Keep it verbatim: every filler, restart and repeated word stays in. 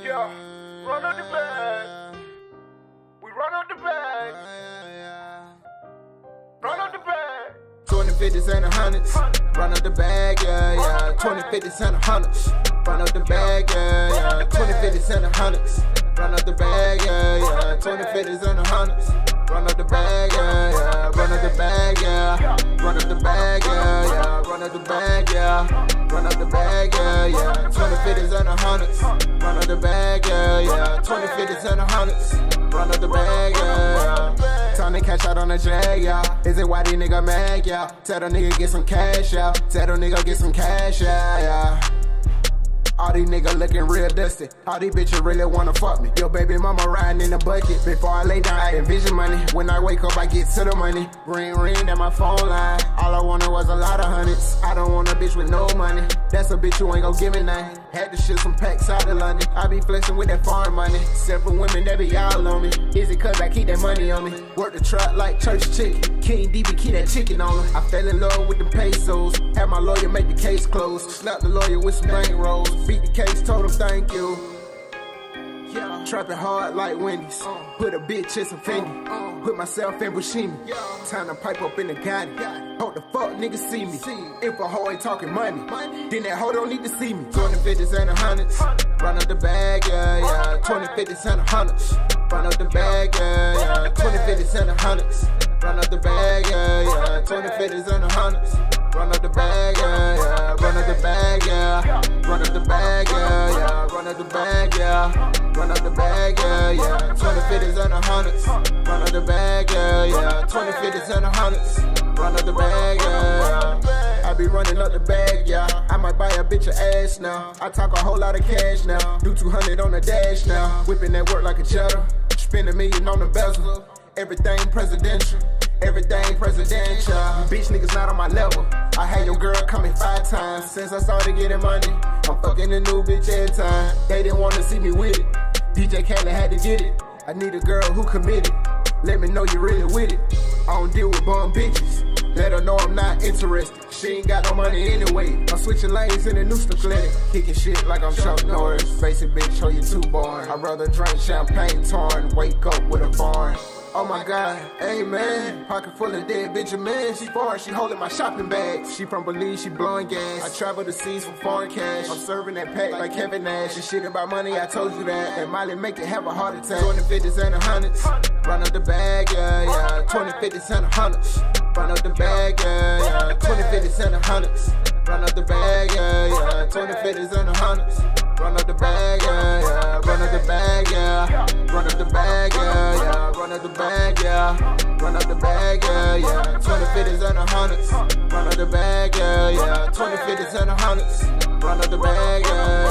Yeah, run up the bag. We run up the bag. Run up the bag. twenty, fifties, and a hundreds. Run up the bag, yeah, yeah. twenty, fifties, and a hundreds. Run up the bag, yeah, yeah. twenty, fifties, and a hundreds. Run up the bag, yeah, yeah. twenty, fifties, and a hundreds. Run up the bag, yeah, yeah. Run up the bag, yeah. Run up the bag, yeah, yeah. Run up the bag, yeah. Run up the bag, yeah, yeah. twenty, fifties, and a hundreds. Run up the bag, yeah, yeah. twenty, fifties, and a hundreds. Run up the bag, yeah, yeah. Time to cash out on the jag, yeah. Is it why these nigga mad, yeah? Tell the nigga get some cash, yeah. Tell the nigga get some cash, yeah, yeah. All these niggas looking real dusty. All these bitches really wanna fuck me. Yo, baby mama riding in the bucket. Before I lay down, I envision money. When I wake up, I get to the money. Ring, ring, that my phone line. All I wanted was a lot of hundreds. I don't want a bitch with no money. That's a bitch who ain't gon' give me nothing. Had to ship some packs out of London. I be flexing with that foreign money. Several women that be all on me. Is it cause I keep that money on me? Work the truck like church chicken. King D B keep that chicken on me. I fell in love with the pesos. Had my lawyer make the case close. Slapped the lawyer with some bank rolls. Beat the case, told him thank you. Yeah. Trapping hard like Wendy's. Uh. Put a bitch in some Fendi. Uh. Put myself in Bushimi. Yeah. Time to pipe up in the Gotti. Hope the fuck niggas see me. See. If a hoe ain't talking money, money, then that hoe don't need to see me. twenty, fifties, and a hundreds. Run up the bag, yeah, yeah. twenty, fifties, and a hundreds. Run up the bag, yeah, yeah. twenty, fifties, and a hundreds. Run up the bag, yeah, yeah. twenty, fifties, and a hundreds. Run up the bag, yeah, yeah. Run up the bag, yeah. Run up the bag, yeah, yeah. Run up the bag, yeah. Run up the bag, yeah, yeah. twenty, fifties, and a hundreds. Run up the bag, yeah, yeah. twenty, fifties, and a hundreds. Run up the bag, yeah, yeah. I be running up the bag, yeah. I might buy a bitch a ass now. I talk a whole lot of cash now. Do two hundred on the dash now. Whipping that work like a cheddar. Spend a million on the bezel. Everything presidential. Everything presidential. Bitch niggas not on my level. I had your girl coming five times since I started getting money. I'm fucking a new bitch every time. They didn't want to see me with it. D J Khaled had to get it. I need a girl who committed. Let me know you really with it. I don't deal with bum bitches. Let her know I'm not interested. She ain't got no money anyway. I'm switching lanes in a new stiletto. Kicking shit like I'm Chuck Norris. Basic bitch, oh you too boring. I'd rather drink champagne torn. Wake up with a barn. Oh my God, amen. Pocket full of dead Benjamin. She foreign, she holding my shopping bags. She from Belize, she blowing gas. I travel the seas for foreign cash. I'm serving that pack like Kevin Nash. This shit about money, I told you that. And Molly make it have a heart attack. twenty, fifties, and a hundreds. Run up the bag, yeah, yeah. twenty, fifties, and a hundreds. Run up the bag, yeah, yeah. twenty, fifties, and a hundreds. Run up the bag, yeah, yeah. twenty, fifties, and a hundreds. Run up the bag, yeah, yeah. Run up the bag, yeah. Run up the bag, yeah, yeah. Run up the bag, yeah. Run up the bag, yeah, yeah. twenty, fifties, and a hundreds. Run up the bag, yeah, yeah. twenty, fifties, and a hundreds. Run up the bag, yeah.